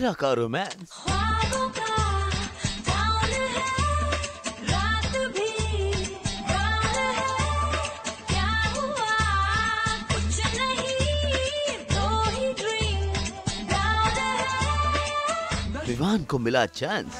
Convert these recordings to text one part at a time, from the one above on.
मीरा का रोमांस। विवान को मिला चांस।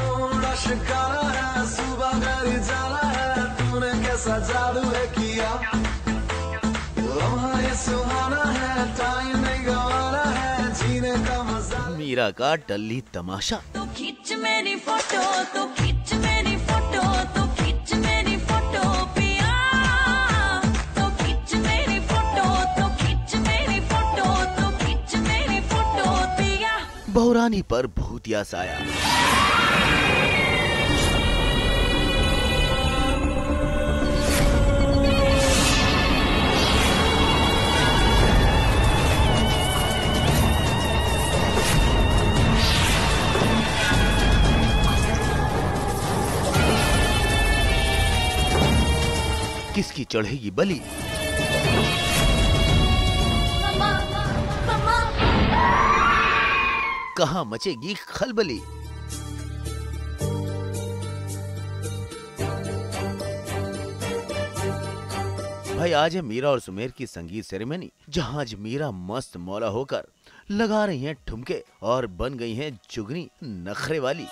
मीरा का टल्ली तमाशा। तो खींच मेरी फोटो, तो खींच मेरी फोटो, तो खींच मेरी फोटो पिया, तो खींच मेरी फोटो, तो खींच मेरी फोटो, तो खींच मेरी फोटो पिया। बहुरानी पर भूतिया साया। किसकी चढ़ेगी बलि? कहां मचेगी खलबली? भाई आज है मीरा और सुमेर की संगीत सेरेमनी, जहां आज मीरा मस्त मौला होकर लगा रही हैं ठुमके और बन गई हैं जुगनी नखरे वाली।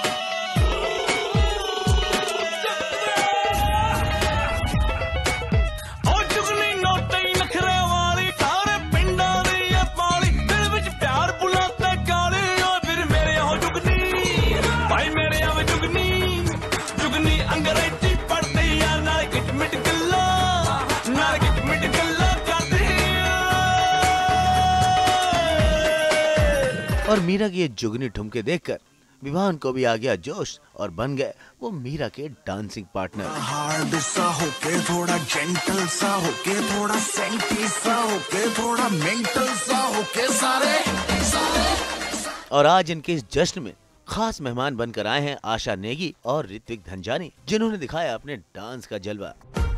और मीरा की ये जुगनी ठुमके देखकर विवान को भी आ गया जोश और बन गए वो मीरा के डांसिंग पार्टनर। हार्ड सा होके थोड़ा जेंटल सा होके थोड़ा सेंटी सा होके थोड़ा मेंटल सा होके सारे। और आज इनके इस जश्न में खास मेहमान बनकर आए हैं आशा नेगी और ऋत्विक धनजानी, जिन्होंने दिखाया अपने डांस का जलवा।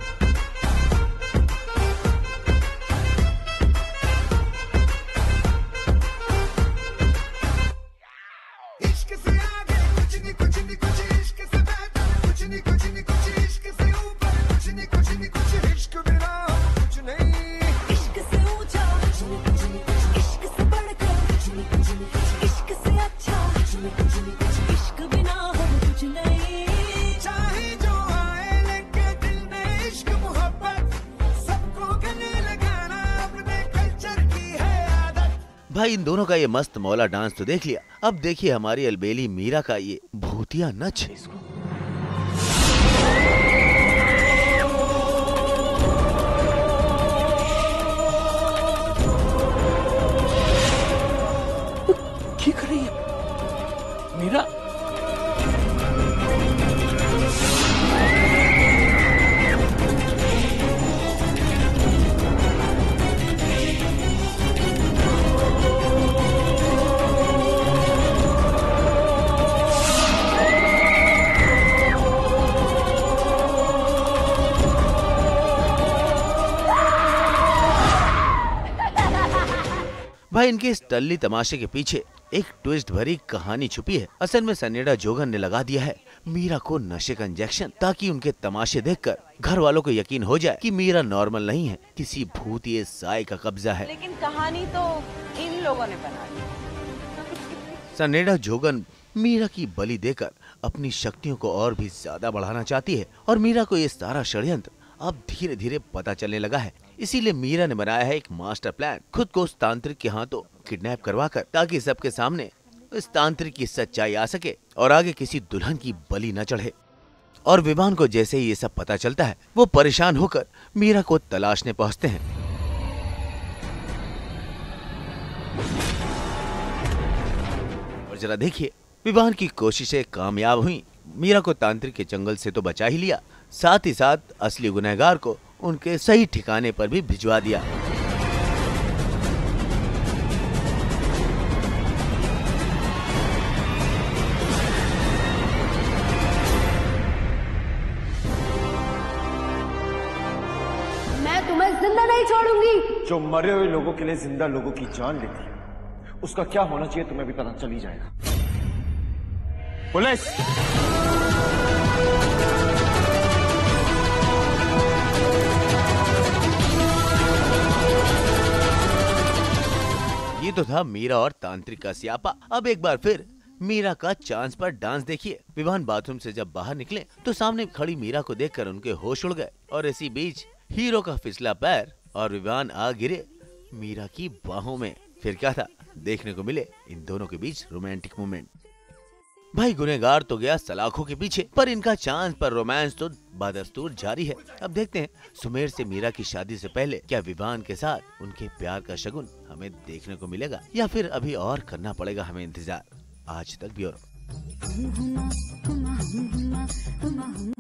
भाई इन दोनों का ये मस्त मौला डांस तो देख लिया, अब देखिए हमारी अलबेली मीरा का ये भूतिया नच। क्या कर रही है मीरा? भाई इनके इस टल्ली तमाशे के पीछे एक ट्विस्ट भरी कहानी छुपी है। असल में सनेडा जोगन ने लगा दिया है मीरा को नशे का इंजेक्शन, ताकि उनके तमाशे देखकर घर वालों को यकीन हो जाए कि मीरा नॉर्मल नहीं है, किसी भूतिए साए का कब्जा है। लेकिन कहानी तो इन लोगों ने बना दी। सनेडा जोगन मीरा की बलि देकर अपनी शक्तियों को और भी ज्यादा बढ़ाना चाहती है और मीरा को ये सारा षड्यंत्र अब धीरे धीरे पता चलने लगा है। इसीलिए मीरा ने बनाया है एक मास्टर प्लान, खुद को उस तांत्रिक के हाथों किडनैप करवाकर, ताकि सबके सामने इस तांत्रिक की सच्चाई आ सके और आगे किसी दुल्हन की बलि न चढ़े। और विवान को जैसे ही ये सब पता चलता है, वो परेशान होकर मीरा को तलाशने पहुंचते हैं। और जरा देखिए, विवान की कोशिशें कामयाब हुई। मीरा को तांत्रिक के जंगल से तो बचा ही लिया, साथ ही साथ असली गुनहगार को उनके सही ठिकाने पर भी भिजवा दिया। मैं तुम्हें जिंदा नहीं छोड़ूंगी। जो मरे हुए लोगों के लिए जिंदा लोगों की जान लेती है, उसका क्या होना चाहिए तुम्हें भी पता चल ही जाएगा। पुलिस! ये तो था मीरा और तांत्रिक का स्यापा। अब एक बार फिर मीरा का चांस पर डांस देखिए। विवान बाथरूम से जब बाहर निकले तो सामने खड़ी मीरा को देखकर उनके होश उड़ गए और इसी बीच हीरो का फिसला पैर और विवान आ गिरे मीरा की बाहों में। फिर क्या था, देखने को मिले इन दोनों के बीच रोमांटिक मोमेंट। भाई गुनहगार तो गया सलाखों के पीछे, पर इनका चांद पर रोमांस तो बदस्तूर जारी है। अब देखते हैं सुमेर से मीरा की शादी से पहले क्या विवान के साथ उनके प्यार का शगुन हमें देखने को मिलेगा या फिर अभी और करना पड़ेगा हमें इंतजार। आज तक ब्यूरो।